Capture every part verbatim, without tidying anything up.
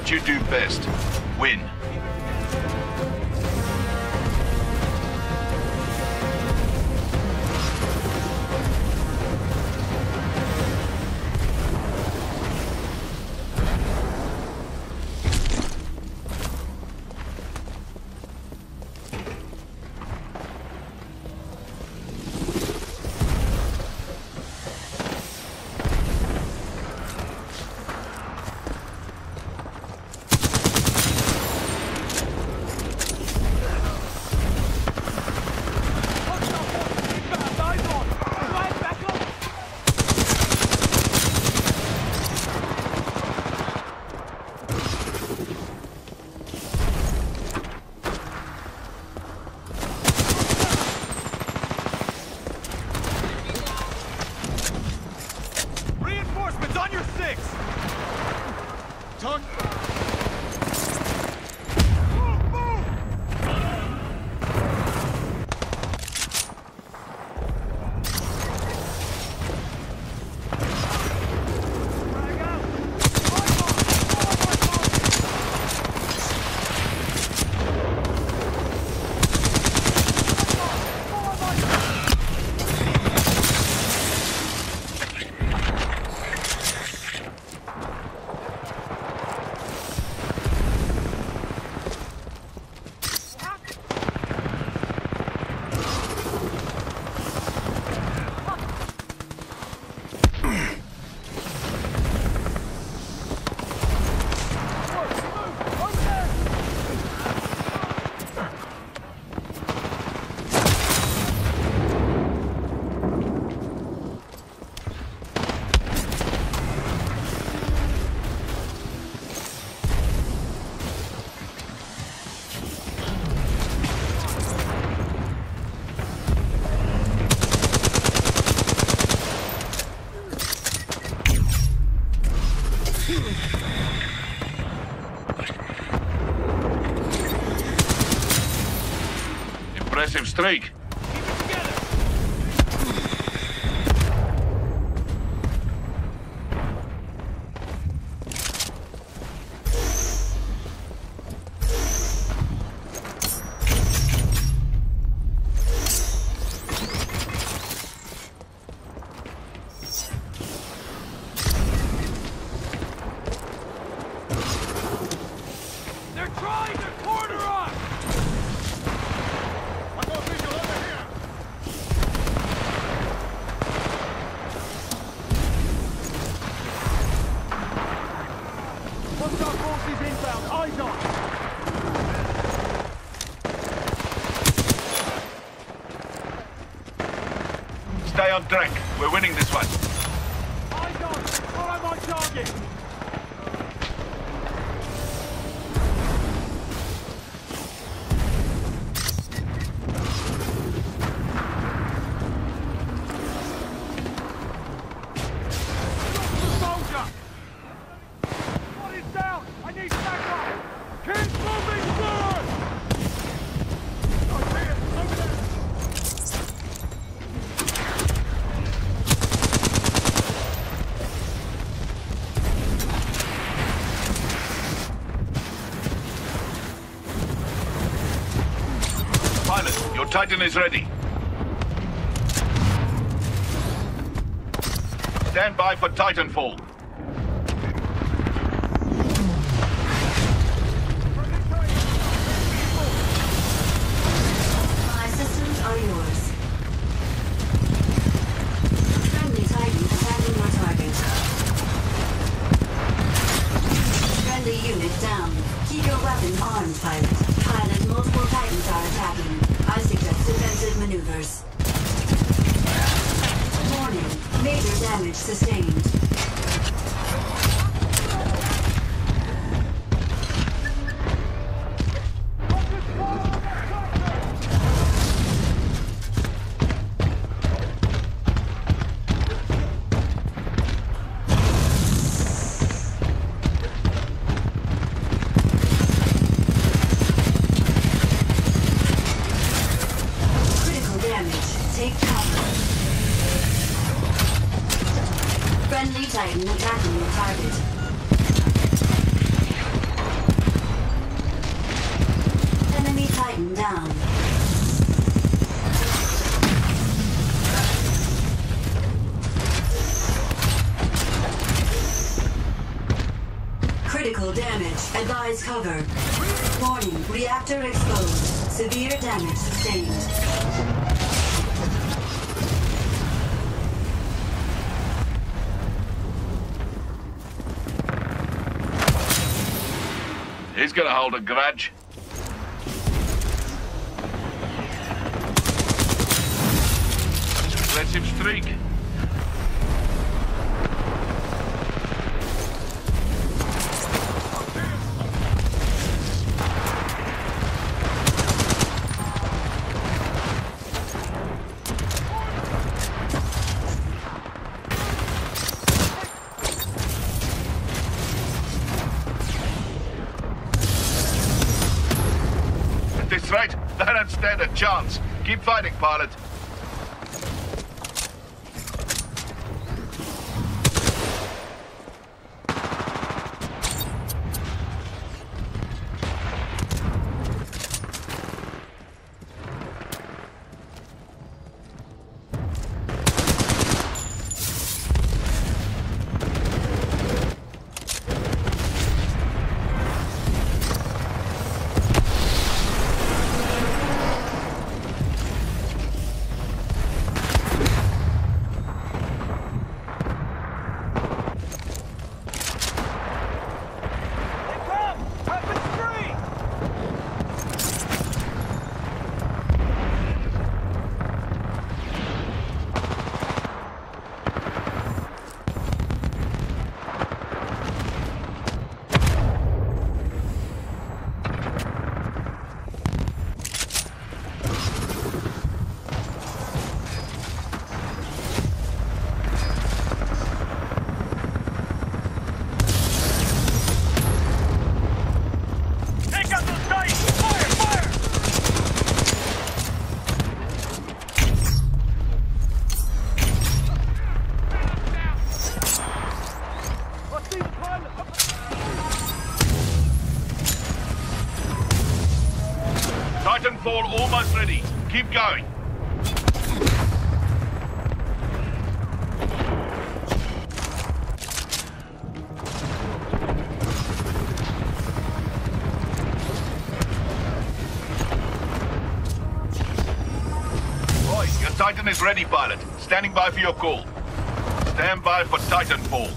what you do best. Win. Impressive streak. Stay on track. We're winning this one. Eyes on! Follow my target! Soldier! One is down! I need backup! Keep moving forward! I see it! Over there! Pilot, your Titan is ready. Stand by for Titanfall. My systems are yours. Friendly Titan attacking your target. Friendly unit down. Keep your weapon armed, pilot. Pilot, multiple Titans are attacking. I suggest defensive maneuvers. Warning. Major damage sustained. Take cover. Friendly damage. Advise cover. Warning, reactor exposed. Severe damage sustained. He's gonna hold a grudge. Aggressive streak. At this rate, they don't stand a chance. Keep fighting, pilot. Titanfall almost ready. Keep going. Boy, your Titan is ready, pilot. Standing by for your call. Stand by for Titanfall.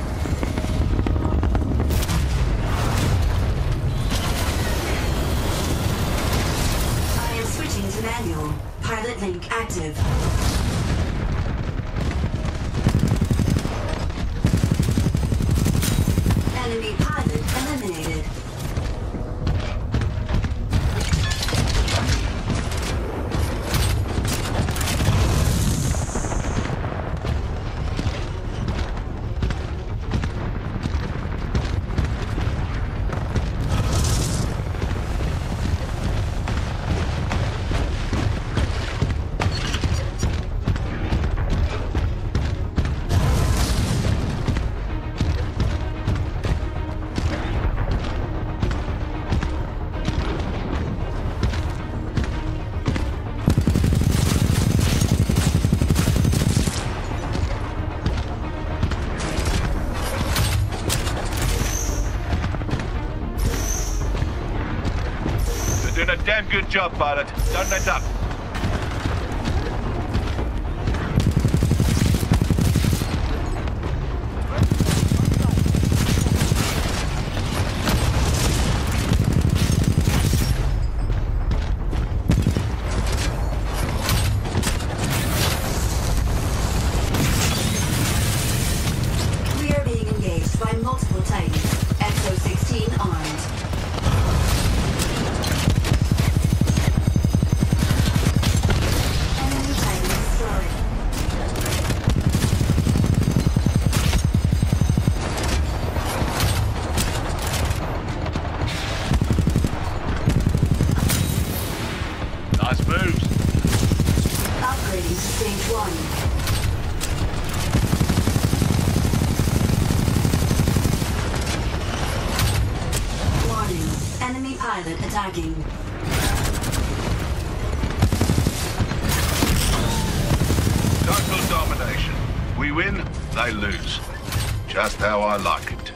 Manual. Pilot link active. Enemy pilot eliminated. Doing a damn good job, pilot. Don't let up. We are being engaged by multiple Titans. X O sixteen armed. Nice moves. Upgrading to stage one. Warning. Enemy pilot attacking. Total domination. We win, they lose. Just how I like it.